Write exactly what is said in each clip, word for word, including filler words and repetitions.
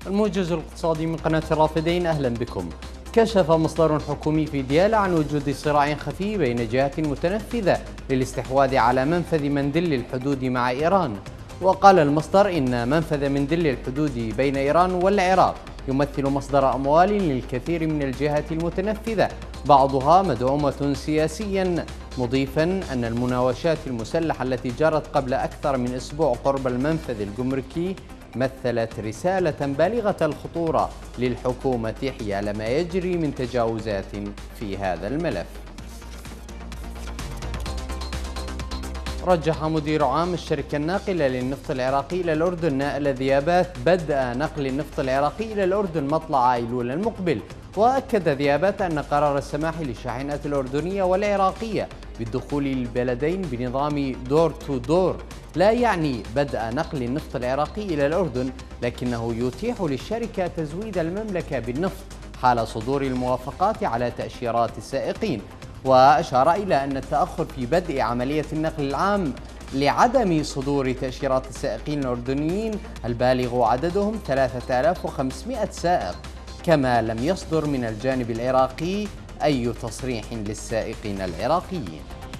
الموجز الاقتصادي من قناة الرافدين، أهلا بكم. كشف مصدر حكومي في ديالى عن وجود صراع خفي بين جهات متنفذة للاستحواذ على منفذ مندل الحدود مع إيران. وقال المصدر إن منفذ مندل الحدود بين إيران والعراق يمثل مصدر أموال للكثير من الجهات المتنفذة، بعضها مدعومة سياسيا، مضيفا أن المناوشات المسلحة التي جرت قبل أكثر من أسبوع قرب المنفذ الجمركي مثلت رسالة بالغة الخطورة للحكومة حيال ما يجري من تجاوزات في هذا الملف. رجح مدير عام الشركة الناقلة للنفط العراقي إلى الأردن نائل ذيابات بدء نقل النفط العراقي إلى الأردن مطلع أيلول المقبل. وأكد ذيابات أن قرار السماح للشاحنات الأردنية والعراقية بالدخول للبلدين بنظام دور تو دور لا يعني بدء نقل النفط العراقي إلى الأردن، لكنه يتيح للشركة تزويد المملكة بالنفط حال صدور الموافقات على تأشيرات السائقين. وأشار إلى أن التأخر في بدء عملية النقل العام لعدم صدور تأشيرات السائقين الأردنيين البالغ عددهم ثلاثة آلاف وخمسمائة سائق، كما لم يصدر من الجانب العراقي أي تصريح للسائقين العراقيين.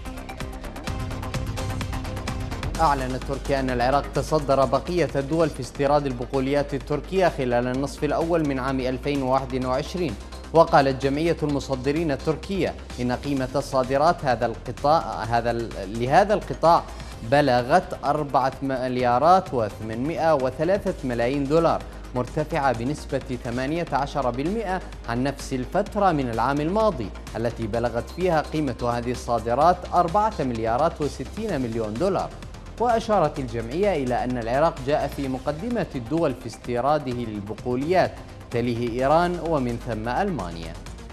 أعلنت تركيا أن العراق تصدر بقية الدول في استيراد البقوليات التركية خلال النصف الأول من عام ألفين وواحد وعشرين. وقالت جمعية المصدرين التركية إن قيمة الصادرات هذا القطاع هذا لهذا القطاع بلغت أربعة مليارات وثمانمائة وثلاثة ملايين دولار، مرتفعة بنسبة ثمانية عشر بالمئة عن نفس الفترة من العام الماضي التي بلغت فيها قيمة هذه الصادرات أربعة مليارات وستين مليون دولار. وأشارت الجمعية إلى أن العراق جاء في مقدمة الدول في استيراده للبقوليات، تليه إيران ومن ثم ألمانيا.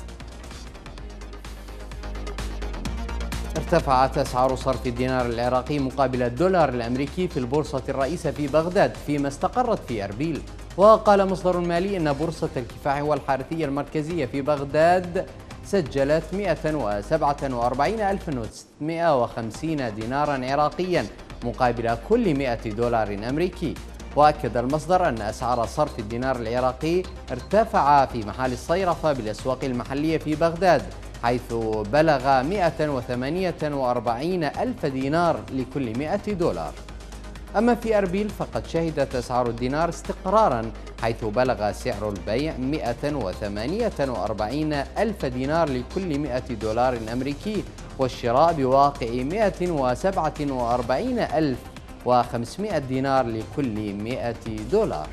ارتفعت أسعار صرف الدينار العراقي مقابل الدولار الأمريكي في البورصة الرئيسة في بغداد فيما استقرت في أربيل. وقال مصدر مالي أن بورصة الكفاح والحارثية المركزية في بغداد سجلت مئة وسبعة وأربعين ألفا وستمائة وخمسين دينارا عراقيا مقابل كل مئة دولار أمريكي. وأكد المصدر أن أسعار صرف الدينار العراقي ارتفع في محال الصيرفة بالأسواق المحلية في بغداد، حيث بلغ مئة وثمانية وأربعين ألف دينار لكل مئة دولار. أما في أربيل فقد شهدت أسعار الدينار استقرارا، حيث بلغ سعر البيع مئة وثمانية وأربعين ألف دينار لكل مئة دولار أمريكي، والشراء بواقع مئة وسبعة وأربعين ألف وخمسمائة دينار لكل مئة دولار.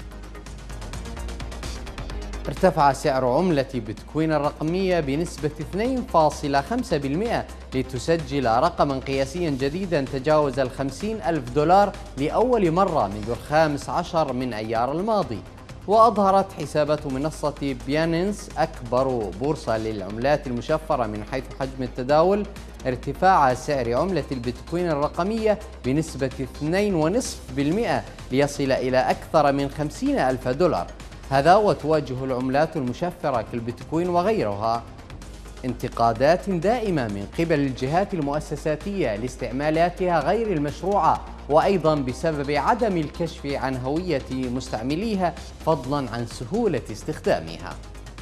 ارتفع سعر عملة بيتكوين الرقمية بنسبة اثنين فاصلة خمسة بالمئة لتسجل رقما قياسيا جديدا تجاوز الخمسين ألف دولار لأول مرة منذ الخامس عشر من أيار الماضي. وأظهرت حسابات منصة بياننس أكبر بورصة للعملات المشفرة من حيث حجم التداول ارتفاع سعر عملة البيتكوين الرقمية بنسبة اثنين فاصلة خمسة بالمئة ليصل إلى أكثر من خمسين ألف دولار. هذا وتواجه العملات المشفرة كالبيتكوين وغيرها انتقادات دائمة من قبل الجهات المؤسساتية لاستعمالاتها غير المشروعة، وأيضا بسبب عدم الكشف عن هوية مستعمليها فضلا عن سهولة استخدامها.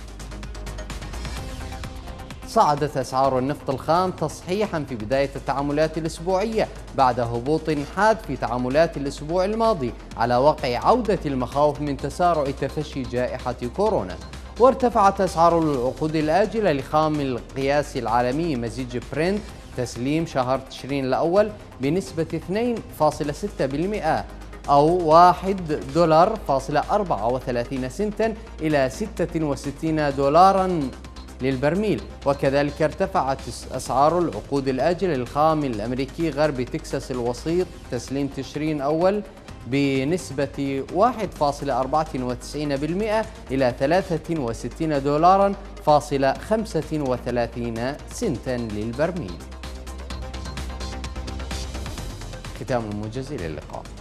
صعدت أسعار النفط الخام تصحيحا في بداية التعاملات الأسبوعية بعد هبوط حاد في تعاملات الأسبوع الماضي على وقع عودة المخاوف من تسارع تفشي جائحة كورونا. وارتفعت أسعار العقود الآجلة لخام القياس العالمي مزيج برنت تسليم شهر تشرين الأول بنسبة اثنين فاصلة ستة بالمئة أو واحد دولار فاصلة أربعة وثلاثين سنتا إلى ستة وستين دولارا للبرميل. وكذلك ارتفعت أسعار العقود الآجلة للخام الأمريكي غرب تكساس الوسيط تسليم تشرين أول بنسبة واحد فاصلة أربعة وتسعين بالمئة إلى ثلاثة وستين دولارا فاصلة خمسة وثلاثين سنتا للبرميل. ختام الموجز، إلى اللقاء.